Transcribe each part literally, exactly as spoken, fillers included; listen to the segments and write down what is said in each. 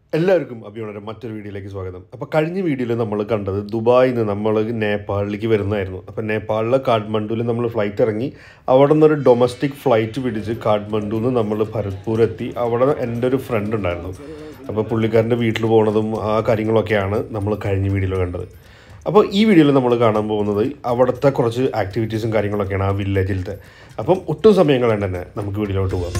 എല്ലാവർക്കും അഭിയുടെ മറ്റൊരു വീഡിയോയിലേക്ക് സ്വാഗതം. അപ്പോൾ കഴിഞ്ഞ വീഡിയോയിൽ നമ്മൾ കണ്ടത് ദുബായിൽ നിന്ന് നമ്മൾ നേപ്പാളിലേക്ക് വരുന്നതായിരുന്നു. അപ്പോൾ നേപ്പാളിലെ കാഠ്മണ്ഡുവിൽ നമ്മൾ ഫ്ലൈറ്റ് ഇറങ്ങി അവിടെ നിന്നൊരു ഡൊമസ്റ്റിക് ഫ്ലൈറ്റ് പിടിച്ച് കാഠ്മണ്ഡുവിൽ നിന്ന് നമ്മൾ ഭരത്പൂർ എത്തി. അവിടെ എൻ്റെ ഒരു ഫ്രണ്ട് ഉണ്ടായിരുന്നു. അപ്പോൾ പുള്ളിക്കാരൻ്റെ വീട്ടിൽ പോകുന്നതും ആ കാര്യങ്ങളൊക്കെയാണ് നമ്മൾ കഴിഞ്ഞ വീഡിയോയിൽ കണ്ടത്. അപ്പോൾ ഈ വീഡിയോയിൽ നമ്മൾ കാണാൻ പോകുന്നത് അവിടുത്തെ കുറച്ച് ആക്ടിവിറ്റീസും കാര്യങ്ങളൊക്കെയാണ് ആ വില്ലേജിലത്തെ. അപ്പം ഒട്ടും സമയം കളയണ്ട തന്നെ നമുക്ക് വീഡിയോയിലോട്ട് പോകാം.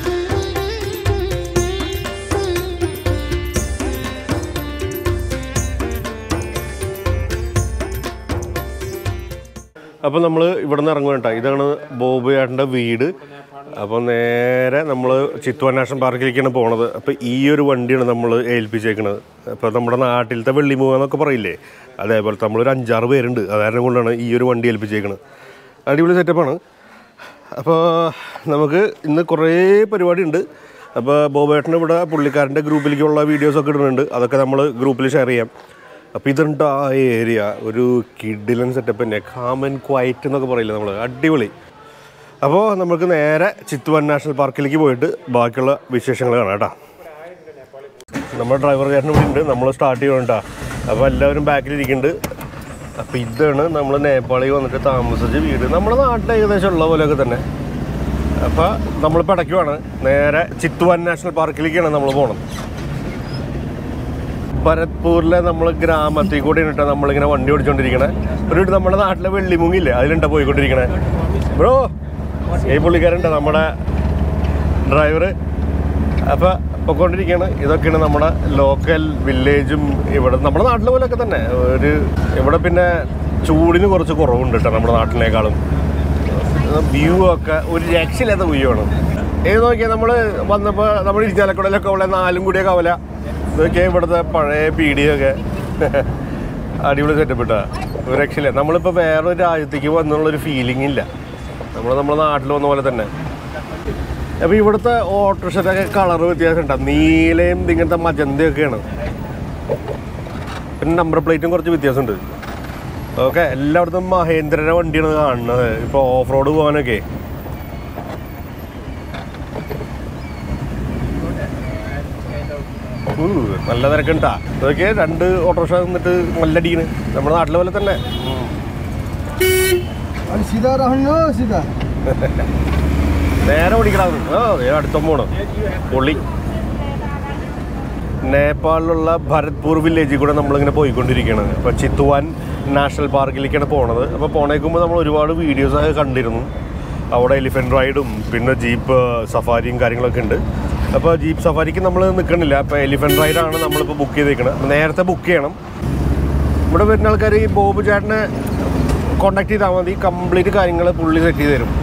അപ്പോൾ നമ്മൾ ഇവിടെ നിന്ന് ഇറങ്ങുക കേട്ടോ. ഇതാണ് ബോബുയേട്ടൻ്റെ വീട്. അപ്പോൾ നേരെ നമ്മൾ ചിത്വാൻ നാഷണൽ പാർക്കിലേക്കാണ് പോണത്. അപ്പോൾ ഈ ഒരു വണ്ടിയാണ് നമ്മൾ ഏൽപ്പിച്ചേക്കുന്നത്. അപ്പോൾ നമ്മുടെ നാട്ടിലത്തെ വെള്ളിമൂവ എന്നൊക്കെ പറയില്ലേ, അതേപോലത്തെ നമ്മളൊരു അഞ്ചാറ് പേരുണ്ട്. അതാരണം കൊണ്ടാണ് ഈ ഒരു വണ്ടി ഏൽപ്പിച്ചേക്കുന്നത്. അടിപൊളി സെറ്റപ്പാണ്. അപ്പോൾ നമുക്ക് ഇന്ന് കുറേ പരിപാടി ഉണ്ട്. അപ്പോൾ ബോബുയേട്ടൻ ഇവിടെ പുള്ളിക്കാരൻ്റെ ഗ്രൂപ്പിലേക്കുള്ള വീഡിയോസൊക്കെ ഇടുന്നുണ്ട്. അതൊക്കെ നമ്മൾ ഗ്രൂപ്പിൽ ഷെയർ ചെയ്യാം. അപ്പോൾ ഇതുണ്ട് ആ ഏരിയ, ഒരു കിഡിലൻ സെറ്റപ്പ് തന്നെ, കാം ആൻഡ് ക്വയറ്റ് എന്നൊക്കെ പറയില്ല നമ്മൾ, അടിപൊളി. അപ്പോൾ നമുക്ക് നേരെ ചിത്വാൻ നാഷണൽ പാർക്കിലേക്ക് പോയിട്ട് ബാക്കിയുള്ള വിശേഷങ്ങൾ കാണാം കേട്ടോ. നമ്മുടെ ഡ്രൈവർ ചേട്ടൻ ഇവിടെ ഉണ്ട്, നമ്മൾ സ്റ്റാർട്ട് ചെയ്യണം കേട്ടോ. അപ്പോൾ എല്ലാവരും ബാക്കിലിരിക്കുന്നുണ്ട്. അപ്പോൾ ഇതാണ് നമ്മൾ നേപ്പാളിൽ വന്നിട്ട് താമസിച്ച വീട്, നമ്മുടെ നാട്ടിൽ ഏകദേശം ഉള്ള പോലെയൊക്കെ തന്നെ. അപ്പോൾ നമ്മളിപ്പോൾ ഇടയ്ക്കുവാണ്, നേരെ ചിത്വാൻ നാഷണൽ പാർക്കിലേക്കാണ് നമ്മൾ പോകണം. ഭരത്പൂരിലെ നമ്മൾ ഗ്രാമത്തിൽ കൂടെ ഇട്ടാ നമ്മളിങ്ങനെ വണ്ടി ഓടിച്ചോണ്ടിരിക്കണേ. ഒരു നമ്മുടെ നാട്ടിലെ വെള്ളിമുങ്ങില്ലേ, അതിലുണ്ടാ പോയിക്കൊണ്ടിരിക്കണേ. ബ്രോ ഈ പുള്ളിക്കാരുണ്ട് നമ്മുടെ ഡ്രൈവർ. അപ്പോൾ പൊയ്ക്കൊണ്ടിരിക്കുകയാണ്. ഇതൊക്കെയാണ് നമ്മുടെ ലോക്കൽ വില്ലേജും. ഇവിടെ നമ്മുടെ നാട്ടിലെ പോലെയൊക്കെ തന്നെ ഒരു, ഇവിടെ പിന്നെ ചൂടിന് കുറച്ച് കുറവുണ്ട് കേട്ടോ നമ്മുടെ നാട്ടിനേക്കാളും. വ്യൂ ഒക്കെ ഒരു രക്ഷയില്ലാത്ത വ്യൂ ആണ്. ഏത് നോക്കിയാൽ നമ്മൾ വന്നപ്പോൾ നമ്മൾ ഇരിഞ്ഞാലക്കുടയിലൊക്കെ ഉള്ള നാലും കൂടിയ കവല, ഇതൊക്കെ ഇവിടുത്തെ പഴയ പീടിയൊക്കെ അടിപൊളി സെറ്റപ്പ് ഇട്ടാ, ഒരു രക്ഷയില്ല. നമ്മളിപ്പോൾ വേറൊരു രാജ്യത്തേക്ക് വന്നുള്ളൊരു ഫീലിംഗ് ഇല്ല, നമ്മൾ നമ്മുടെ നാട്ടിൽ വന്ന പോലെ തന്നെ. അപ്പോൾ ഇവിടുത്തെ ഓട്ടോറിക്ഷയൊക്കെ കളർ വ്യത്യാസം ഉണ്ടാകും, നീലയും ഇങ്ങനത്തെ മജന്തയൊക്കെയാണ്. പിന്നെ നമ്പർ പ്ലേറ്റും കുറച്ച് വ്യത്യാസമുണ്ട്. ഓക്കെ, എല്ലായിടത്തും മഹേന്ദ്രയുടെ വണ്ടിയാണ് കാണുന്നത് ഇപ്പോൾ ഓഫ് റോഡ് പോകാനൊക്കെ. നല്ല തിരക്കുണ്ടാ. അതൊക്കെ രണ്ട് ഓട്ടോറിക്ഷ നിന്നിട്ട് മല്ലടിക്കണ്, നമ്മുടെ നാട്ടിലെ പോലെ തന്നെ. നേരെ ഓടിക്കണം. ആ അടുത്ത പോണം പൊള്ളി. നേപ്പാളിലുള്ള ഭരത്പൂർ വില്ലേജിൽ കൂടെ നമ്മളിങ്ങനെ പോയിക്കൊണ്ടിരിക്കുകയാണ്. അപ്പോൾ ചിത്വാൻ നാഷണൽ പാർക്കിലേക്കാണ് പോണത്. അപ്പോൾ പോണേക്കുമ്പോൾ നമ്മൾ ഒരുപാട് വീഡിയോസൊക്കെ കണ്ടിരുന്നു. അവിടെ എലിഫൻറ്റ് റൈഡും പിന്നെ ജീപ്പ് സഫാരിയും കാര്യങ്ങളൊക്കെ ഉണ്ട്. അപ്പോൾ ജീപ്പ് സഫാരിക്ക് നമ്മൾ നിൽക്കണില്ല. അപ്പോൾ എലിഫൻറ്റ് റൈഡാണ് നമ്മളിപ്പോൾ ബുക്ക് ചെയ്തേക്കുന്നത്. നേരത്തെ ബുക്ക് ചെയ്യണം. ഇവിടെ വരുന്ന ആൾക്കാർ ഈ ബോബു ചേട്ടനെ കോണ്ടാക്ട് ചെയ്താൽ മതി, കംപ്ലീറ്റ് കാര്യങ്ങൾ പുള്ളി സെറ്റ് ചെയ്ത് തരും.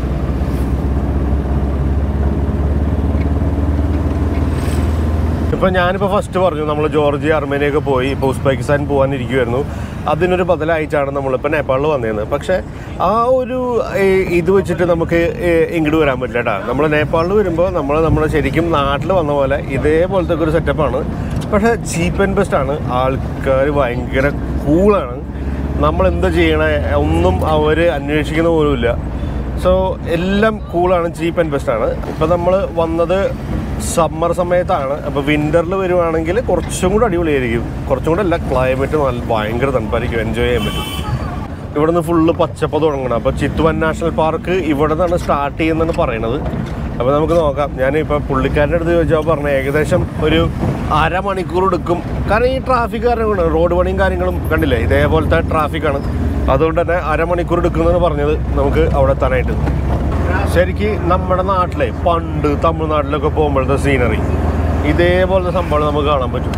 ഇപ്പോൾ ഞാനിപ്പോൾ ഫസ്റ്റ് പറഞ്ഞു നമ്മൾ ജോർജിയ അർമേനിയൊക്കെ പോയി ഇപ്പോൾ ഉസ്ബെക്കിസ്ഥാൻ പോകാനിരിക്കുമായിരുന്നു. അതിനൊരു ബദലായിട്ടാണ് നമ്മളിപ്പോൾ നേപ്പാളിൽ വന്നേന്ന്. പക്ഷേ ആ ഒരു ഇത് വെച്ചിട്ട് നമുക്ക് ഇങ്ങോട്ട് വരാൻ പറ്റില്ല കേട്ടോ. നമ്മൾ നേപ്പാളിൽ വരുമ്പോൾ നമ്മൾ നമ്മുടെ ശരിക്കും നാട്ടിൽ വന്ന പോലെ ഇതേപോലത്തെ ഒരു സെറ്റപ്പാണ്. പക്ഷേ ചീപ്പ് ആൻഡ് ബെസ്റ്റ് ആണ്. ആൾക്കാർ ഭയങ്കര കൂളാണ്. നമ്മളെന്താ ചെയ്യണേ ഒന്നും അവർ അന്വേഷിക്കുന്ന പോലുമില്ല. സോ എല്ലാം കൂളാണ്, ചീപ്പ് ആൻഡ് ബെസ്റ്റ് ആണ്. ഇപ്പോൾ നമ്മൾ വന്നത് സമ്മർ സമയത്താണ്. അപ്പോൾ വിൻ്ററിൽ വരുവാണെങ്കിൽ കുറച്ചും കൂടെ അടിപൊളിയായിരിക്കും. കുറച്ചും കൂടെ അല്ല, ക്ലൈമറ്റ് നല്ല ഭയങ്കര തണുപ്പായിരിക്കും, എൻജോയ് ചെയ്യാൻ പറ്റും. ഇവിടെ നിന്ന് ഫുള്ള് പച്ചപ്പ് തുടങ്ങണം. അപ്പോൾ ചിത്വാൻ നാഷണൽ പാർക്ക് ഇവിടെ നിന്നാണ് സ്റ്റാർട്ട് ചെയ്യുന്നതെന്ന് പറയണത്. അപ്പോൾ നമുക്ക് നോക്കാം. ഞാനിപ്പോൾ പുള്ളിക്കാരൻ്റെ അടുത്ത് ചോദിച്ചാൽ പറഞ്ഞത് ഏകദേശം ഒരു അരമണിക്കൂർ എടുക്കും. കാരണം ഈ ട്രാഫിക് കാരണം റോഡ് പണിയും കാര്യങ്ങളും കണ്ടില്ലേ, ഇതേപോലത്തെ ട്രാഫിക്കാണ്. അതുകൊണ്ട് തന്നെ അരമണിക്കൂർ എടുക്കുന്നതെന്ന് പറഞ്ഞത് നമുക്ക് അവിടെ എത്താനായിട്ട്. ശരിക്ക് നമ്മുടെ നാട്ടിലെ പണ്ട് തമിഴ്നാട്ടിലൊക്കെ പോകുമ്പോഴത്തെ സീനറി ഇതേപോലത്തെ സംഭവം നമുക്ക് കാണാൻ പറ്റും.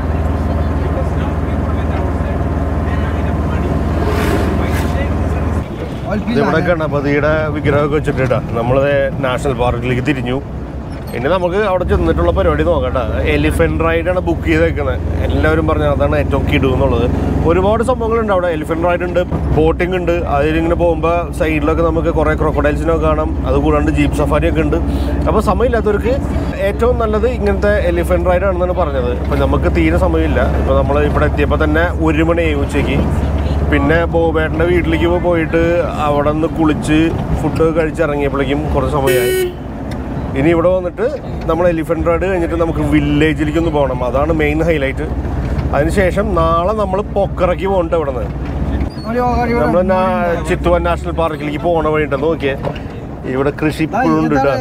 ഇവിടെ ഗണപതിയുടെ വിഗ്രഹമൊക്കെ വെച്ചിട്ടാ നമ്മൾ നാഷണൽ പാർക്കിലേക്ക് തിരിഞ്ഞു. ഇനി നമുക്ക് അവിടെ ചെന്നിട്ടുള്ള പരിപാടി നോക്കട്ടെ. എലിഫൻറ്റ് റൈഡാണ് ബുക്ക് ചെയ്തേക്കുന്നത്. എല്ലാവരും പറഞ്ഞാൽ അതാണ് ഏറ്റവും കിടു എന്നുള്ളത്. ഒരുപാട് സംഭവങ്ങളുണ്ട് അവിടെ. എലിഫൻറ്റ് റൈഡ് ഉണ്ട്, ബോട്ടിംഗ് ഉണ്ട്. അതിലിങ്ങനെ പോകുമ്പോൾ സൈഡിലൊക്കെ നമുക്ക് കുറേ ക്രൊക്കഡൈൽസിനൊക്കെ കാണാം. അതുകൂടാണ്ട് ജീപ്പ് സഫാരിയൊക്കെ ഉണ്ട്. അപ്പോൾ സമയമില്ലാത്തവർക്ക് ഏറ്റവും നല്ലത് ഇങ്ങനത്തെ എലിഫൻറ്റ് റൈഡാണെന്നാണ് പറഞ്ഞത്. അപ്പോൾ നമുക്ക് തീരെ സമയമില്ല. ഇപ്പോൾ നമ്മൾ ഇവിടെ എത്തിയപ്പോൾ തന്നെ ഒരു മണിയായി ഉച്ചയ്ക്ക്. പിന്നെ ബോബേട്ടൻ്റെ വീട്ടിലേക്ക് പോയിട്ട് അവിടെ നിന്ന് കുളിച്ച് ഫുഡ് കഴിച്ചിറങ്ങിയപ്പോഴേക്കും കുറച്ച് സമയമായി. ഇനി ഇവിടെ വന്നിട്ട് നമ്മൾ എലിഫന്റ് റൈഡ് കഴിഞ്ഞിട്ട് നമുക്ക് വില്ലേജിലേക്ക് ഒന്ന് പോകണം. അതാണ് മെയിൻ ഹൈലൈറ്റ്. അതിനുശേഷം നാളെ നമ്മൾ പൊക്കറയ്ക്ക് പോകണ്ട. ഇവിടെ നിന്ന് നമ്മൾ ചിത്വാൻ നാഷണൽ പാർക്കിലേക്ക് പോകണ വഴിയുണ്ട്. നോക്കിയേ, ഇവിടെ കൃഷി ഇപ്പോഴും ഉണ്ട് കേട്ടോ.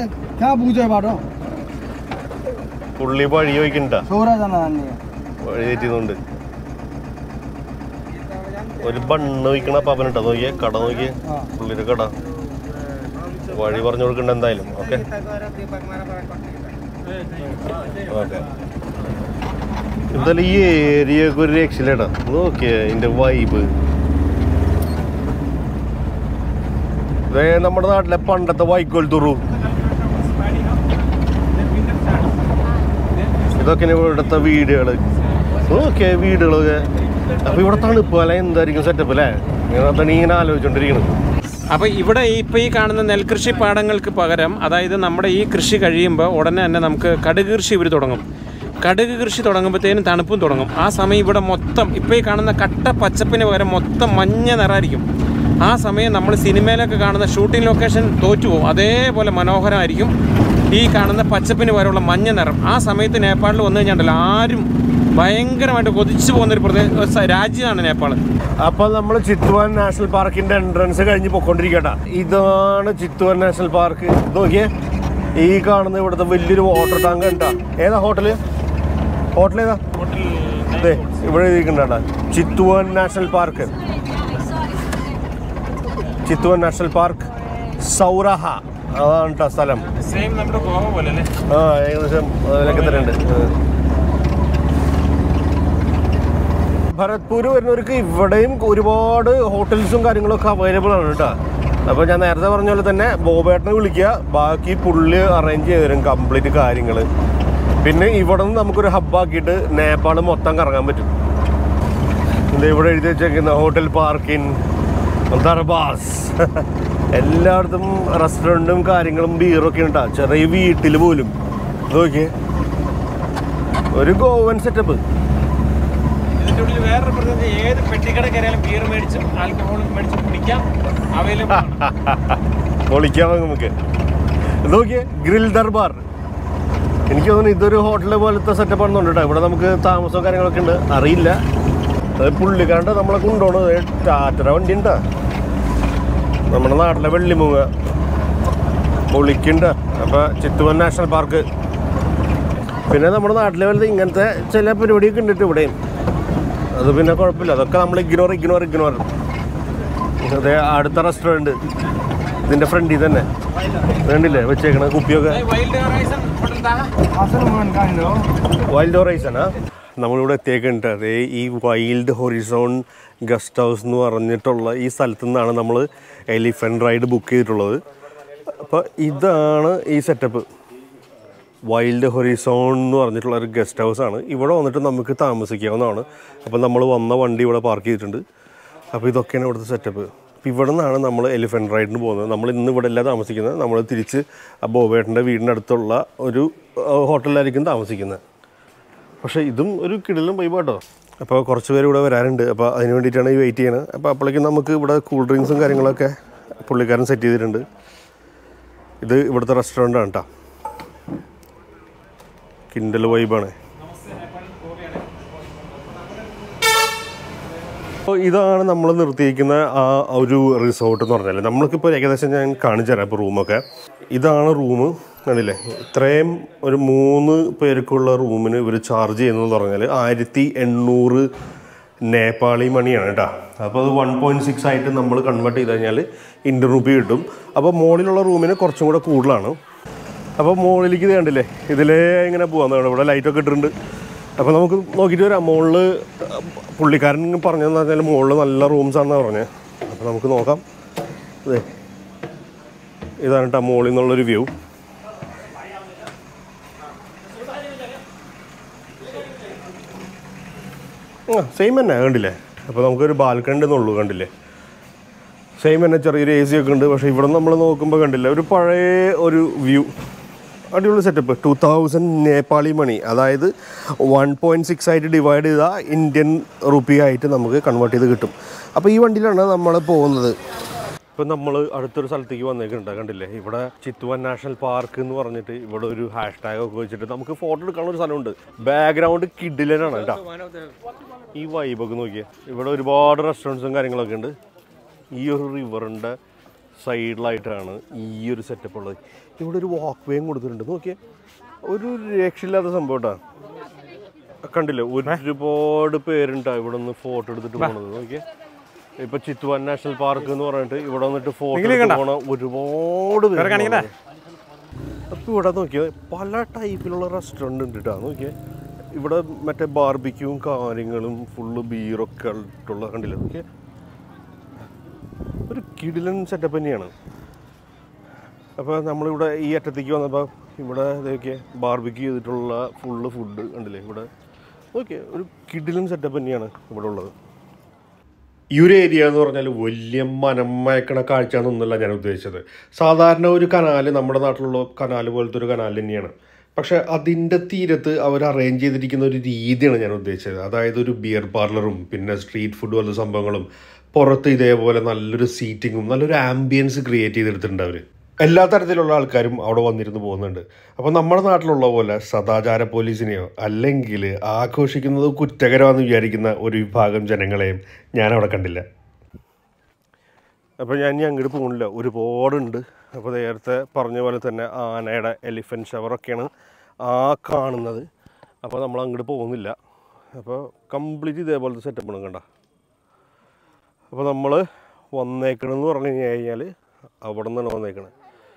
പുള്ളി വഴി ചോദിക്കണ്ട, വഴി തെറ്റുന്നുണ്ട്. ഒരു ബണ്ണ് വയ്ക്കണ പാപ്പനിട്ടോ. നോക്കിയേ കട, നോക്കിയേ പുള്ളിയുടെ കട. വഴി പറഞ്ഞു കൊടുക്കണ്ട എന്തായാലും. ഓക്കെ ഓക്കെ എന്തായാലും ഈ ഏരിയയൊക്കെ ഒരു രക്ഷയിലേട്ടാ. നോക്കിയേ ഇതിന്റെ വൈബ്. ഇതേ നമ്മുടെ നാട്ടിലെ പണ്ടത്തെ വൈക്കോൽ തുറു. ഇതൊക്കെ ഇവിടുത്തെ വീടുകള്. നോക്കിയേ വീടുകളൊക്കെ. അപ്പൊ ഇവിടെ തണുപ്പ് അല്ലെ എന്തായിരിക്കും സെറ്റപ്പ് അല്ലേ? അതാണ് ഇങ്ങനെ ആലോചിച്ചോണ്ടിരിക്കുന്നത്. അപ്പോൾ ഇവിടെ ഇപ്പോൾ ഈ കാണുന്ന നെൽകൃഷി പാടങ്ങൾക്ക് പകരം, അതായത് നമ്മുടെ ഈ കൃഷി കഴിയുമ്പോൾ ഉടനെ തന്നെ നമുക്ക് കടുക് കൃഷി ഇവർ തുടങ്ങും. കടുക് കൃഷി തുടങ്ങുമ്പോഴത്തേനും തണുപ്പും തുടങ്ങും. ആ സമയം ഇവിടെ മൊത്തം ഇപ്പോൾ ഈ കാണുന്ന കട്ട പച്ചപ്പിന് പകരം മൊത്തം മഞ്ഞ നിറമായിരിക്കും. ആ സമയം നമ്മൾ സിനിമയിലൊക്കെ കാണുന്ന ഷൂട്ടിംഗ് ലൊക്കേഷൻ തോറ്റുപോകും. അതേപോലെ മനോഹരമായിരിക്കും ഈ കാണുന്ന പച്ചപ്പിന് പകരമുള്ള മഞ്ഞ നിറം. ആ സമയത്ത് നേപ്പാളിൽ വന്നു കഴിഞ്ഞാൽ ആരും ഭയങ്കരമായിട്ട് കൊതിച്ചു പോകുന്നൊരു പ്രദേശ രാജ്യമാണ് നേപ്പാൾ. അപ്പൊ നമ്മൾ ചിത്വാൻ നാഷണൽ പാർക്കിന്റെ എൻട്രൻസ് കഴിഞ്ഞ് പൊക്കോണ്ടിരിക്കട്ടെ. ഇതാണ് ചിത്വാൻ നാഷണൽ പാർക്ക്. നോക്കിയേ, ഈ കാണുന്ന ഇവിടുത്തെ വലിയൊരു വാട്ടർ ടാങ്ക് ഉണ്ടാ. ഏതാ ഹോട്ടല്? ഹോട്ടൽ ഏതാ? അതെ, ഇവിടെ ഇരിക്കണ്ട Chitwan national park. Chitwan national park Sauraha, അതാണ് കേട്ടോ സ്ഥലം. ആ ഏകദേശം അതിലൊക്കെ തന്നെ ഉണ്ട്. ഭരത്പൂർ വരുന്നവർക്ക് ഇവിടെയും ഒരുപാട് ഹോട്ടൽസും കാര്യങ്ങളൊക്കെ അവൈലബിൾ ആണ് കേട്ടോ. അപ്പോൾ ഞാൻ നേരത്തെ പറഞ്ഞ പോലെ തന്നെ ബോബേട്ടനെ വിളിക്കുക, ബാക്കി പുള്ളി അറേഞ്ച് ചെയ്ത് തരും കംപ്ലീറ്റ് കാര്യങ്ങൾ. പിന്നെ ഇവിടെ നിന്ന് നമുക്കൊരു ഹബ്ബാക്കിയിട്ട് നേപ്പാൾ മൊത്തം കറങ്ങാൻ പറ്റും. ഇത് ഇവിടെ എഴുതി വെച്ചേക്കുന്ന ഹോട്ടൽ പാർക്കിൻ ദർബാസ്. എല്ലായിടത്തും റെസ്റ്റോറൻറ്റും കാര്യങ്ങളും ബീറൊക്കെ ഉണ്ടാ. ചെറിയ വീട്ടിൽ പോലും നോക്കിയേ ഒരു ഗോവൻ സെറ്റപ്പ്. വേറൊരു പ്രത്യേകത, ഏത് പെട്ടിക്കട കയറിയാലും ബിയർ മേടിച്ചും ആൽക്കഹോൾ മേടിച്ചും കുടിക്കാം, അവൈലബിൾ ആണ്. പൊളിക്കാം നമുക്ക്. നോക്കിയേ ഗ്രിൽ ദർബാർ. എനിക്ക് തോന്നുന്നു ഇതൊരു ഹോട്ടൽ പോലത്തെ സെറ്റപ്പ് ആണെന്നുണ്ട് കേട്ടോ. ഇവിടെ നമുക്ക് താമസവും കാര്യങ്ങളൊക്കെ ഉണ്ട്. അറിയില്ല, അത് പുള്ളിക്കാണ്ട് നമ്മളെ കൊണ്ടുപോകണത് ടാറ്ററ വണ്ടി ഉണ്ടാ. നമ്മുടെ നാട്ടിലെ വെള്ളിമൂങ്ങ പൊളിക്കുണ്ട്. അപ്പോൾ ചിത്വാൻ നാഷണൽ പാർക്ക്. പിന്നെ നമ്മുടെ നാട്ടിലെ പോലത്തെ ഇങ്ങനത്തെ ചില പരിപാടിയൊക്കെ ഉണ്ട് ഇവിടെയും. അത് പിന്നെ കുഴപ്പമില്ല, അതൊക്കെ നമ്മൾ ഇഗ്നോർ ഇഗ്നോർ ഇഗ്നോർ അതെ. അടുത്ത റെസ്റ്റോറൻറ്റ് ഇതിൻ്റെ ഫ്രണ്ടിൽ തന്നെ വേണ്ടില്ലേ വെച്ചേക്കണ കുപ്പിയൊക്കെ. വൈൽഡ് ഹൊറൈസണാ നമ്മളിവിടെ എത്തിയേക്കുണ്ട്. അതേ ഈ വൈൽഡ് ഹൊറിസോൺ ഗസ്റ്റ് ഹൗസ് എന്ന് പറഞ്ഞിട്ടുള്ള ഈ സ്ഥലത്തു നിന്നാണ് നമ്മൾ എലിഫന്റ് റൈഡ് ബുക്ക് ചെയ്തിട്ടുള്ളത്. അപ്പോൾ ഇതാണ് ഈ സെറ്റപ്പ്. വൈൽഡ് ഹൊറിസോൺ എന്ന് പറഞ്ഞിട്ടുള്ള ഒരു ഗസ്റ്റ് ഹൗസാണ്. ഇവിടെ വന്നിട്ട് നമുക്ക് താമസിക്കാവുന്നതാണ്. അപ്പോൾ നമ്മൾ വന്ന വണ്ടി ഇവിടെ പാർക്ക് ചെയ്തിട്ടുണ്ട്. അപ്പോൾ ഇതൊക്കെയാണ് ഇവിടുത്തെ സെറ്റപ്പ്. അപ്പോൾ ഇവിടെ നിന്നാണ് നമ്മൾ എലിഫന്റ് റൈഡിന് പോകുന്നത്. നമ്മൾ ഇന്ന് ഇവിടെ അല്ല താമസിക്കുന്നത്. നമ്മൾ തിരിച്ച് ആ ബോബേട്ടൻ്റെ വീടിനടുത്തുള്ള ഒരു ഹോട്ടലിലായിരിക്കും താമസിക്കുന്നത്. പക്ഷേ ഇതും ഒരു കിടിലും വൈബാട്ടോ. അപ്പോൾ കുറച്ച് പേര് ഇവിടെ വരാറുണ്ട്. അപ്പോൾ അതിന് വേണ്ടിയിട്ടാണ് ഈ വെയിറ്റ് ചെയ്യുന്നത്. അപ്പോൾ അപ്പോഴേക്കും നമുക്ക് ഇവിടെ കൂൾ ഡ്രിങ്ക്സും കാര്യങ്ങളൊക്കെ പുള്ളിക്കാരൻ സെറ്റ് ചെയ്തിട്ടുണ്ട്. ഇത് ഇവിടുത്തെ റെസ്റ്റോറൻ്റാണ് കേട്ടോ. കിൻഡൽ വൈബാണ്. അപ്പോൾ ഇതാണ് നമ്മൾ നിർത്തിയിരിക്കുന്ന ആ ഒരു റിസോർട്ട് എന്ന് പറഞ്ഞാൽ. നമ്മൾക്കിപ്പോൾ ഏകദേശം ഞാൻ കാണിച്ചു തരാം. ഇപ്പോൾ റൂമൊക്കെ ഇതാണ് റൂം. കണ്ടില്ലേ, ഇത്രയും ഒരു മൂന്ന് പേർക്കുള്ള റൂമിന് ഇവർ ചാർജ് ചെയ്യുന്നതെന്ന് പറഞ്ഞാൽ ആയിരത്തി എണ്ണൂറ് നേപ്പാളി മണിയാണ് കേട്ടോ. അപ്പോൾ അത് വൺ പോയിൻറ്റ് സിക്സ് ആയിട്ട് നമ്മൾ കൺവേർട്ട് ചെയ്ത് കഴിഞ്ഞാൽ ഇന്ത്യൻ റുപ്പി കിട്ടും. അപ്പോൾ മുകളിലുള്ള റൂമിന് കുറച്ചും കൂടെ കൂടുതലാണ്. അപ്പോൾ മുകളിലേക്ക് ഇത് കണ്ടില്ലേ, ഇതിലേ ഇങ്ങനെ പോകാൻ ഇവിടെ ലൈറ്റൊക്കെ ഇട്ടിട്ടുണ്ട്. അപ്പോൾ നമുക്ക് നോക്കിയിട്ട് വരാം. മുകളിൽ പുള്ളിക്കാരൻ പറഞ്ഞതെന്ന് പറഞ്ഞാൽ മുകളിൽ നല്ല റൂംസാണെന്നാണ് പറഞ്ഞത്. അപ്പോൾ നമുക്ക് നോക്കാം. അതെ, ഇതാണ് കേട്ടോ മുകളിൽ നിന്നുള്ളൊരു വ്യൂ. ആ സെയിം തന്നെ കണ്ടില്ലേ. അപ്പോൾ നമുക്കൊരു ബാൽക്കണി ഉണ്ടെന്നുള്ളൂ. കണ്ടില്ലേ, സെയിം തന്നെ ചെറിയൊരു എ സി ഒക്കെ ഉണ്ട്. പക്ഷേ ഇവിടെ നമ്മൾ നോക്കുമ്പോൾ കണ്ടില്ല, ഒരു പഴയ ഒരു വ്യൂ. അടിപൊളി setup. Two thousand Nepali money, അതായത് വൺ പോയിൻറ്റ് സിക്സ് ആയിട്ട് ഡിവൈഡ് ചെയ്താൽ ഇന്ത്യൻ റുപ്പി ആയിട്ട് നമുക്ക് കൺവേർട്ട് ചെയ്ത് കിട്ടും. അപ്പോൾ ഈ വണ്ടിയിലാണ് നമ്മൾ പോകുന്നത്. ഇപ്പം നമ്മൾ അടുത്തൊരു സ്ഥലത്തേക്ക് വന്നേക്കുന്നുണ്ട്, കണ്ടില്ലേ? ഇവിടെ ചിത്വാൻ നാഷണൽ പാർക്ക് എന്ന് പറഞ്ഞിട്ട് ഇവിടെ ഒരു ഹാഷ് ടാഗ് ഒക്കെ വെച്ചിട്ട് നമുക്ക് ഫോട്ടോ എടുക്കാനുള്ള ഒരു സ്ഥലമുണ്ട്. ബാക്ക്ഗ്രൗണ്ട് കിഡിലനാണ് കേട്ടോ. ഈ വൈബൊക്കെ നോക്കിയാൽ ഇവിടെ ഒരുപാട് റെസ്റ്റോറൻറ്റ്സും കാര്യങ്ങളൊക്കെ ഉണ്ട്. ഈ ഒരു റിവറിൻ്റെ സൈഡിലായിട്ടാണ് ഈ ഒരു സെറ്റപ്പ് ഉള്ളത്. ഇവിടെ ഒരു വാക്ക് വേയും കൊടുത്തിട്ടുണ്ട്. നോക്കിയേ, ഒരു രക്ഷയില്ലാത്ത സംഭവം കേട്ടോ. കണ്ടില്ലേ, ഒരുപാട് പേരുണ്ടാ ഇവിടെ നിന്ന് ഫോട്ടോ എടുത്തിട്ട് പോകണത്. നോക്കിയേ, ഇപ്പൊ ചിത്വാൻ നാഷണൽ പാർക്ക് എന്ന് പറഞ്ഞിട്ട് ഇവിടെ വന്നിട്ട് ഫോട്ടോ പോണ ഒരുപാട് പേര്. അപ്പൊ ഇവിടെ നോക്കിയാൽ പല ടൈപ്പിലുള്ള റെസ്റ്റോറൻറ്റ് ഉണ്ട് കേട്ടോ. നോക്കിയേ, ഇവിടെ മറ്റേ ബാർബിക്യൂവും കാര്യങ്ങളും ഫുള്ള് ബീറൊക്കെ ആയിട്ടുള്ള കണ്ടില്ലേ? നോക്കിയേ, ഒരു കിടിലൻ സെറ്റപ്പ് തന്നെയാണ്. അപ്പോൾ നമ്മളിവിടെ ഈ അറ്റത്തേക്ക് വന്നപ്പോൾ ഇവിടെ ഇതൊക്കെ ബാർബിക്യൂ ചെയ്തിട്ടുള്ള ഫുള്ള് ഫുഡ് കണ്ടില്ലേ? ഇവിടെ ഓക്കെ, ഒരു കിടിലൻ സെറ്റപ്പ് തന്നെയാണ് ഇവിടെ ഉള്ളത്. ഈ ഒരു ഏരിയ എന്ന് പറഞ്ഞാൽ വലിയ മനമയക്കണ കാഴ്ച എന്നൊന്നുമല്ല ഞാൻ ഉദ്ദേശിച്ചത്. സാധാരണ ഒരു കനാല്, നമ്മുടെ നാട്ടിലുള്ള കനാല് പോലത്തെ ഒരു കനാൽ തന്നെയാണ്. പക്ഷെ അതിൻ്റെ തീരത്ത് അവർ അറേഞ്ച് ചെയ്തിരിക്കുന്ന ഒരു രീതിയാണ് ഞാൻ ഉദ്ദേശിച്ചത്. അതായത് ഒരു ബിയർ പാർലറും പിന്നെ സ്ട്രീറ്റ് ഫുഡ് പോലത്തെ സംഭവങ്ങളും പുറത്ത് ഇതേപോലെ നല്ലൊരു സീറ്റിങ്ങും നല്ലൊരു ആംബിയൻസ് ക്രിയേറ്റ് ചെയ്തെടുത്തിട്ടുണ്ട് അവർ. എല്ലാ തരത്തിലുള്ള ആൾക്കാരും അവിടെ വന്നിരുന്ന് പോകുന്നുണ്ട്. അപ്പോൾ നമ്മുടെ നാട്ടിലുള്ള പോലെ സദാചാര പോലീസിനെയോ അല്ലെങ്കിൽ ആഘോഷിക്കുന്നത് കുറ്റകരമാണെന്ന് വിചാരിക്കുന്ന ഒരു വിഭാഗം ജനങ്ങളെയും ഞാൻ അവിടെ കണ്ടില്ല. അപ്പോൾ ഞാൻ ഇനി അങ്ങോട്ട് പോകുന്നില്ല, ഒരുപാടുണ്ട്. അപ്പോൾ നേരത്തെ പറഞ്ഞ പോലെ തന്നെ ആനയുടെ എലിഫൻറ്റ് ഷവറൊക്കെയാണ് ആ കാണുന്നത്. അപ്പോൾ നമ്മൾ അങ്ങോട്ട് പോകുന്നില്ല. അപ്പോൾ കംപ്ലീറ്റ് ഇതേപോലത്തെ സെറ്റപ്പാണ് കണ്ട. അപ്പോൾ നമ്മൾ വന്നേക്കണമെന്ന് പറഞ്ഞു കഴിഞ്ഞാൽ അവിടെ നിന്നാണ് വന്നേക്കണത്.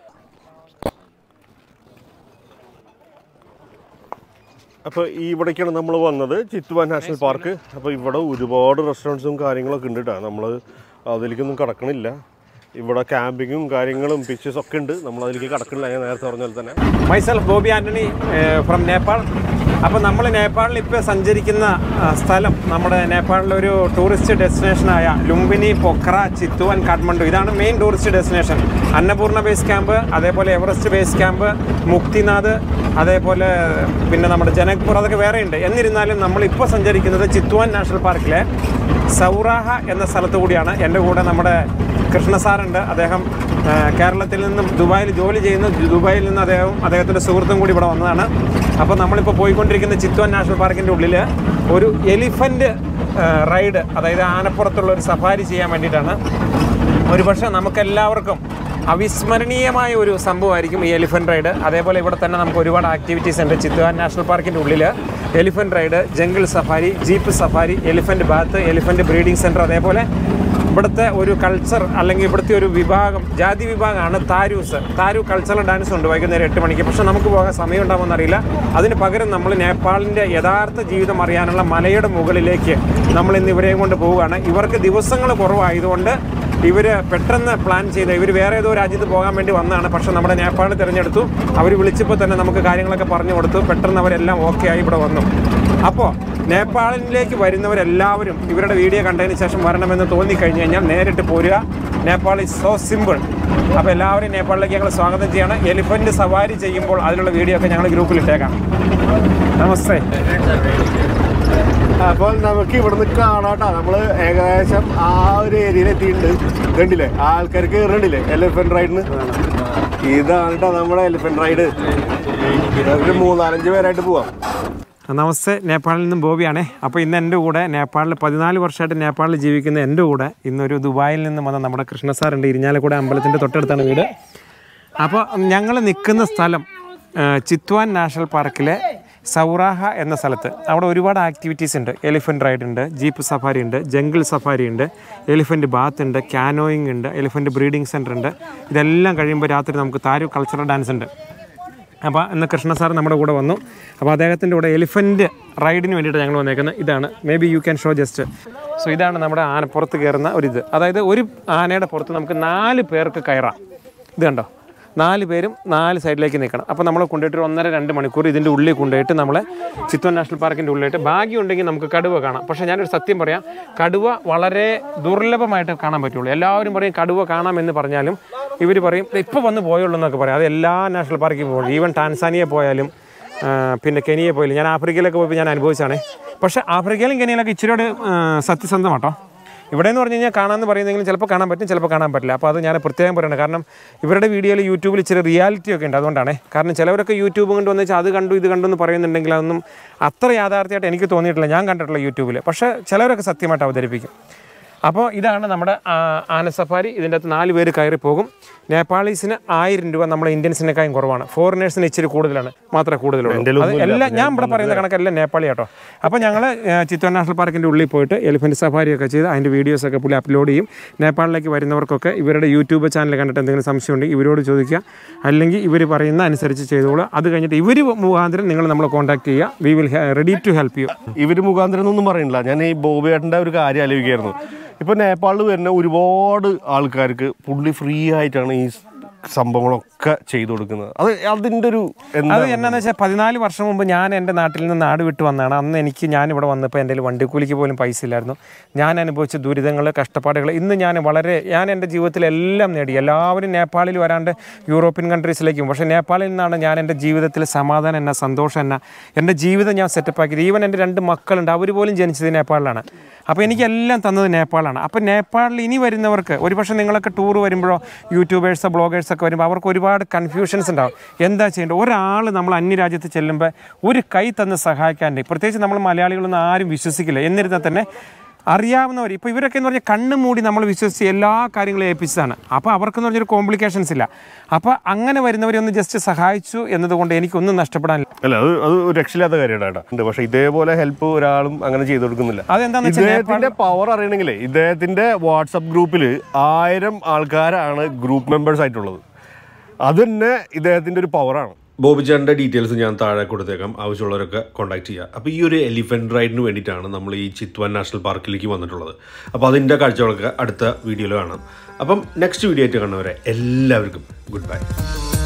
അപ്പോൾ ഈ ഇവിടേക്കാണ് നമ്മൾ വന്നത്, ചിത്വാൻ നാഷണൽ പാർക്ക്. അപ്പോൾ ഇവിടെ ഒരുപാട് റെസ്റ്റോറൻറ്റ്സും കാര്യങ്ങളൊക്കെ ഉണ്ട് കേട്ടോ. നമ്മൾ അതിലേക്കൊന്നും കടക്കണില്ല. ഇവിടെ ക്യാമ്പിങ്ങും കാര്യങ്ങളും പിച്ചേഴ്സ് ഒക്കെ ഉണ്ട്. നമ്മൾ അതിലേക്ക് കടക്കണില്ല, ഞാൻ നേരത്തെ പറഞ്ഞ പോലെ തന്നെ. Myself Bobby Antony from Nepal. അപ്പോൾ നമ്മൾ നേപ്പാളിൽ ഇപ്പോൾ സഞ്ചരിക്കുന്ന സ്ഥലം നമ്മുടെ നേപ്പാളിലൊരു ടൂറിസ്റ്റ് ഡെസ്റ്റിനേഷനായ ലുംബിനി, പൊഖ്ര, ചിത്വാൻ, കാഠ്മണ്ഡു, ഇതാണ് main tourist destination. Annapurna base camp, അതേപോലെ എവറസ്റ്റ് ബേസ് ക്യാമ്പ്, മുക്തിനാഥ്, അതേപോലെ പിന്നെ നമ്മുടെ ജനക്പൂർ, അതൊക്കെ വേറെ ഉണ്ട്. എന്നിരുന്നാലും നമ്മളിപ്പോൾ സഞ്ചരിക്കുന്നത് ചിത്വാൻ നാഷണൽ പാർക്കിലെ സൗറാഹ എന്ന സ്ഥലത്തു കൂടിയാണ്. എൻ്റെ കൂടെ നമ്മുടെ കൃഷ്ണ സാറുണ്ട്. അദ്ദേഹം കേരളത്തിൽ നിന്നും ദുബായിൽ ജോലി ചെയ്യുന്നു. ദുബായിൽ നിന്ന് അദ്ദേഹം അദ്ദേഹത്തിൻ്റെ സുഹൃത്തും കൂടി ഇവിടെ വന്നതാണ്. അപ്പോൾ നമ്മളിപ്പോൾ പോയിക്കൊണ്ടിരിക്കുന്ന ചിത്വാൻ നാഷണൽ പാർക്കിൻ്റെ ഉള്ളിൽ ഒരു എലിഫൻറ്റ് റൈഡ്, അതായത് ആനപ്പുറത്തുള്ള ഒരു സഫാരി ചെയ്യാൻ വേണ്ടിയിട്ടാണ്. ഒരുപക്ഷെ നമുക്കെല്ലാവർക്കും അവിസ്മരണീയമായ ഒരു സംഭവമായിരിക്കും ഈ എലിഫൻറ്റ് റൈഡ്. അതേപോലെ ഇവിടെ തന്നെ നമുക്ക് ഒരുപാട് ആക്ടിവിറ്റീസ് ഉണ്ട്. ചിത്വാൻ നാഷണൽ പാർക്കിൻ്റെ ഉള്ളിൽ elephant ride, jungle safari, jeep safari, elephant bath, elephant breeding centre, അതേപോലെ ഇവിടുത്തെ ഒരു കൾച്ചർ അല്ലെങ്കിൽ ഇവിടുത്തെ ഒരു വിഭാഗം, ജാതി വിഭാഗമാണ് താരൂസ്. താരു കൾച്ചറൽ ഡാൻസ് ഉണ്ട് വൈകുന്നേരം എട്ട് മണിക്ക്. പക്ഷേ നമുക്ക് പോകാൻ സമയം ഉണ്ടാകുമെന്ന് അറിയില്ല. അതിന് പകരം നമ്മൾ നേപ്പാളിൻ്റെ യഥാർത്ഥ ജീവിതം അറിയാനുള്ള മലയുടെ മുകളിലേക്ക് നമ്മൾ ഇന്ന് ഇവരെയും കൊണ്ട് പോവുകയാണ്. ഇവർക്ക് ദിവസങ്ങൾ കുറവായതുകൊണ്ട് ഇവർ പെട്ടെന്ന് പ്ലാൻ ചെയ്ത്, ഇവർ വേറെ ഏതോ രാജ്യത്ത് പോകാൻ വേണ്ടി വന്നതാണ്. പക്ഷേ നമ്മുടെ നേപ്പാൾ തിരഞ്ഞെടുത്തു. അവർ വിളിച്ചപ്പോൾ തന്നെ നമുക്ക് കാര്യങ്ങളൊക്കെ പറഞ്ഞു കൊടുത്തു. പെട്ടെന്ന് അവരെല്ലാം ഓക്കെ ആയി ഇവിടെ വന്നു. അപ്പോൾ നേപ്പാളിലേക്ക് വരുന്നവരെല്ലാവരും ഇവരുടെ വീഡിയോ കണ്ടതിന് ശേഷം വരണമെന്ന് തോന്നിക്കഴിഞ്ഞ് കഴിഞ്ഞാൽ നേരിട്ട് പോരുക. Nepal is so simple. അപ്പോൾ എല്ലാവരും നേപ്പാളിലേക്ക് ഞങ്ങൾ സ്വാഗതം ചെയ്യണം. എലിഫൻറ്റ് സവാരി ചെയ്യുമ്പോൾ അതിലുള്ള വീഡിയോ ഒക്കെ ഞങ്ങൾ ഗ്രൂപ്പിൽ ഇട്ടേക്കാം. നമസ്തേ. അപ്പോൾ നമുക്ക് ഇവിടുന്ന് കാണാട്ടോ. നമ്മൾ ഏകദേശം ആ ഒരു ഏരിയയിൽ എത്തിയിട്ടുണ്ട്. കണ്ടില്ലേ, ആൾക്കാർ കയറുന്നില്ലേ എലിഫൻറ്റ് റൈഡിന്? ഇതാണ് കേട്ടോ നമ്മുടെ എലിഫൻറ്റ് റൈഡ്. ഒരു മൂന്നാലഞ്ച് പേരായിട്ട് പോവാം. നമസ്തേ, നേപ്പാളിൽ നിന്നും ബോബിയാണേ. അപ്പോൾ ഇന്ന് എൻ്റെ കൂടെ നേപ്പാളിൽ പതിനാല് വർഷമായിട്ട് നേപ്പാളിൽ ജീവിക്കുന്ന എൻ്റെ കൂടെ ഇന്നൊരു ദുബായിൽ നിന്നും വന്ന നമ്മുടെ കൃഷ്ണ സാറുണ്ട്. ഇരിഞ്ഞാലക്കുട അമ്പലത്തിൻ്റെ തൊട്ടടുത്താണ് വീട്. അപ്പോൾ ഞങ്ങൾ നിൽക്കുന്ന സ്ഥലം ചിത്വാൻ നാഷണൽ പാർക്കിലെ സൗറാഹ എന്ന സ്ഥലത്ത്. അവിടെ ഒരുപാട് ആക്ടിവിറ്റീസ് ഉണ്ട്. എലിഫൻറ്റ് റൈഡ് ഉണ്ട്, ജീപ്പ് സഫാരി ഉണ്ട്, ജംഗിൾ സഫാരി ഉണ്ട്, എലിഫൻറ്റ് ബാത്ത് ഉണ്ട്, കാനോയിങ് ഉണ്ട്, എലിഫൻറ്റ് ബ്രീഡിംഗ് സെൻറ്റർ ഉണ്ട്. ഇതെല്ലാം കഴിയുമ്പോൾ രാത്രി നമുക്ക് താരു കൾച്ചറൽ ഡാൻസ് ഉണ്ട്. അപ്പോൾ ഇന്ന് കൃഷ്ണ സാർ നമ്മുടെ കൂടെ വന്നു. അപ്പോൾ അദ്ദേഹത്തിൻ്റെ കൂടെ എലിഫൻറ്റ് റൈഡിന് വേണ്ടിയിട്ട് ഞങ്ങൾ വന്നേക്കുന്നത്. ഇതാണ്, maybe you can show just. So ഇതാണ് നമ്മുടെ ആനപ്പുറത്ത് കയറുന്ന ഒരിത്. അതായത് ഒരു ആനയുടെ പുറത്ത് നമുക്ക് നാല് പേർക്ക് കയറാം. ഇത് കണ്ടോ, നാല് പേരും നാല് സൈഡിലേക്ക് നിൽക്കണം. അപ്പോൾ നമ്മൾ കൊണ്ടുപോയിട്ട് ഒരു ഒന്നര രണ്ട് മണിക്കൂർ ഇതിൻ്റെ ഉള്ളിൽ കൊണ്ടുപോയിട്ട് നമ്മളെ ചിത്വാൻ നാഷണൽ പാർക്കിൻ്റെ ഉള്ളിലായിട്ട് ഭാഗ്യം ഉണ്ടെങ്കിൽ നമുക്ക് കടുവ കാണാം. പക്ഷേ ഞാനൊരു സത്യം പറയാം, കടുവ വളരെ ദുർലഭമായിട്ട് കാണാൻ പറ്റുള്ളൂ. എല്ലാവരും പറയും കടുവ കാണാമെന്ന് പറഞ്ഞാലും ഇവർ പറയും ഇപ്പോൾ വന്ന് പോയുള്ളൂ എന്നൊക്കെ പറയും. അത് എല്ലാ നാഷണൽ പാർക്കിൽ പോകും. ഈവൻ ടാൻസാനിയ പോയാലും പിന്നെ കെനിയ പോയാലും. ഞാൻ ആഫ്രിക്കയിലൊക്കെ പോയപ്പോൾ ഞാൻ അനുഭവിച്ചാണ്. പക്ഷേ ആഫ്രിക്കയിലും കെനിയയിലൊക്കെ ഇച്ചിരിയോട് സത്യസന്ധമാട്ടോ. ഇവിടെ എന്ന് പറഞ്ഞു കഴിഞ്ഞാൽ കാണാമെന്ന് പറയുന്നെങ്കിലും ചിലപ്പോൾ കാണാൻ പറ്റും, ചിലപ്പോൾ കാണാൻ പറ്റില്ല. അപ്പോൾ അത് ഞാൻ പ്രത്യേകം പറയണം. കാരണം ഇവരുടെ വീഡിയോയിൽ യൂട്യൂബിൽ ഇച്ചിരി റിയാലിറ്റി ഒക്കെ ഉണ്ട്, അതുകൊണ്ടാണ്. കാരണം ചിലവരൊക്കെ യൂട്യൂബ് കൊണ്ട് വന്ന് വെച്ചാൽ അത് കണ്ടു ഇത് കണ്ടു എന്ന് പറയുന്നുണ്ടെങ്കിൽ അതൊന്നും അത്ര യാഥാർത്ഥ്യമായിട്ട് എനിക്ക് തോന്നിയിട്ടില്ല, ഞാൻ കണ്ടിട്ടുള്ള യൂട്യൂബിൽ. പക്ഷേ ചിലവരൊക്കെ സത്യമായിട്ട് അവതരിപ്പിക്കും. അപ്പോൾ ഇതാണ് നമ്മുടെ ആന സഫാരി. ഇതിൻ്റെ അകത്ത് നാല് പേര് കയറി പോകും. നേപ്പാളീസിന് ആയിരം രൂപ നമ്മുടെ ഇന്ത്യൻസിനേക്കാളും കുറവാണ്. ഫോറിനേഴ്സിന് ഇച്ചിരി കൂടുതലാണ്, മാത്രമേ കൂടുതലുള്ളൂ. അത് എല്ലാം ഞാൻ ഇവിടെ പറയുന്ന കണക്കെല്ലാം നേപ്പാളി കേട്ടോ. അപ്പോൾ ഞങ്ങൾ ചിത്വാൻ നാഷണൽ പാർക്കിൻ്റെ ഉള്ളിൽ പോയിട്ട് എലിഫൻറ്റ് സഫാരിയൊക്കെ ചെയ്ത് അതിൻ്റെ വീഡിയോസൊക്കെ പുള്ളി അപ്ലോഡ് ചെയ്യും. നേപ്പാളിലേക്ക് വരുന്നവർക്കൊക്കെ ഇവരുടെ യൂട്യൂബ് ചാനൽ കണ്ടിട്ട് എന്തെങ്കിലും സംശയം ഉണ്ടെങ്കിൽ ഇവരോട് ചോദിക്കുക, അല്ലെങ്കിൽ ഇവർ പറയുന്ന അനുസരിച്ച് ചെയ്തോളൂ. അത് കഴിഞ്ഞിട്ട് ഇവർ മുഖാന്തരം നിങ്ങൾ നമ്മളെ കോൺടാക്ട് ചെയ്യുക. We will ready to help you. ഇവർ മുഖാന്തരം എന്നൊന്നും പറയുന്നില്ല. ഞാൻ ഈ ബോബിയേട്ടൻ്റെ ഒരു കാര്യം ആലോചിക്കുകയായിരുന്നു. ഇപ്പോൾ നേപ്പാളിൽ വരുന്ന ഒരുപാട് ആൾക്കാർക്ക് പുള്ളി ഫ്രീ ആയിട്ടാണ് ഈ സംഭവങ്ങളൊക്കെ ചെയ്തു കൊടുക്കുന്നത്. അത് അതിൻ്റെ ഒരു അത് എന്നാന്ന് വെച്ചാൽ പതിനാല് വർഷം മുമ്പ് ഞാൻ എൻ്റെ നാട്ടിൽ നിന്ന് നാട് വിട്ട് വന്നതാണ്. അന്ന് എനിക്ക് ഞാനിവിടെ വന്നപ്പോൾ എൻ്റെ വണ്ടിക്കൂലിക്ക് പോലും പൈസ ഇല്ലായിരുന്നു. ഞാൻ അനുഭവിച്ച ദുരിതങ്ങൾ, കഷ്ടപ്പാടുകൾ ഇന്ന് ഞാൻ വളരെ ഞാൻ എൻ്റെ ജീവിതത്തിൽ എല്ലാം നേടി. എല്ലാവരും നേപ്പാളിൽ വരാണ്ട് യൂറോപ്യൻ കൺട്രീസിലേക്കും, പക്ഷേ നേപ്പാളിൽ നിന്നാണ് ഞാൻ എൻ്റെ ജീവിതത്തിൽ സമാധാനം എന്നാ, സന്തോഷം എന്നാ, എൻ്റെ ജീവിതം ഞാൻ സെറ്റപ്പാക്കിയത്. ഈവൻ എൻ്റെ രണ്ട് മക്കളുണ്ട്, അവർ പോലും ജനിച്ചത് നേപ്പാളിലാണ്. അപ്പോൾ എനിക്കെല്ലാം തന്നത് നേപ്പാളാണ്. അപ്പോൾ നേപ്പാളിൽ ഇനി വരുന്നവർക്ക് ഒരുപക്ഷെ നിങ്ങളൊക്കെ ടൂർ വരുമ്പോഴോ യൂട്യൂബേഴ്സോ ബ്ലോഗേഴ്സൊക്കെ വരുമ്പോൾ അവർക്ക് ഒരുപാട് കൺഫ്യൂഷൻസ് ഉണ്ടാവും. എന്താ ചെയ്യേണ്ടത്? ഒരാൾ നമ്മൾ അന്യരാജ്യത്ത് ചെല്ലുമ്പോൾ ഒരു കൈ തന്ന് സഹായിക്കാണ്ട്, പ്രത്യേകിച്ച് നമ്മൾ മലയാളികളൊന്നും ആരും വിശ്വസിക്കില്ല. എന്നിരുന്നാൽ തന്നെ അറിയാവുന്നവർ, ഇപ്പോൾ ഇവരൊക്കെ എന്ന് പറഞ്ഞാൽ കണ്ണു മൂടി നമ്മൾ വിശ്വസിച്ച് എല്ലാ കാര്യങ്ങളും ഏൽപ്പിച്ചതാണ്. അപ്പോൾ അവർക്കെന്ന് പറഞ്ഞൊരു കോംപ്ലിക്കേഷൻസ് ഇല്ല. അപ്പോൾ അങ്ങനെ വരുന്നവരെ ഒന്ന് ജസ്റ്റ് സഹായിച്ചു എന്നതുകൊണ്ട് എനിക്കൊന്നും നഷ്ടപ്പെടാനില്ല. അല്ല, അത് അത് രക്ഷയില്ലാത്ത കാര്യമാണ്. പക്ഷേ ഇതേപോലെ ഹെൽപ്പ് ഒരാളും അങ്ങനെ ചെയ്തു കൊടുക്കുന്നില്ല. അതെന്താണെന്ന് വെച്ചാൽ ഇദ്ദേഹത്തിന്റെ പവർ അറിയണമെങ്കിലേ ഇദ്ദേഹത്തിന്റെ വാട്സപ്പ് ഗ്രൂപ്പിൽ ആയിരം ആൾക്കാരാണ് ഗ്രൂപ്പ് മെമ്പേഴ്സ് ആയിട്ടുള്ളത്. അത് തന്നെ ഇദ്ദേഹത്തിന്റെ ഒരു പവറാണ്. ബോബിചാറിൻ്റെ ഡീറ്റെയിൽസ് ഞാൻ താഴെ കൊടുത്തേക്കാം, ആവശ്യമുള്ളവരൊക്കെ കോൺടാക്ട് ചെയ്യുക. അപ്പോൾ ഈ ഒരു എലിഫൻറ്റ് റൈഡിന് വേണ്ടിയിട്ടാണ് നമ്മൾ ഈ ചിത്വാൻ നാഷണൽ പാർക്കിലേക്ക് വന്നിട്ടുള്ളത്. അപ്പോൾ അതിൻ്റെ കാഴ്ചകളൊക്കെ അടുത്ത വീഡിയോയിൽ കാണാം. അപ്പം നെക്സ്റ്റ് വീഡിയോ ആയിട്ട് കാണുന്നവരെ എല്ലാവർക്കും ഗുഡ് ബൈ.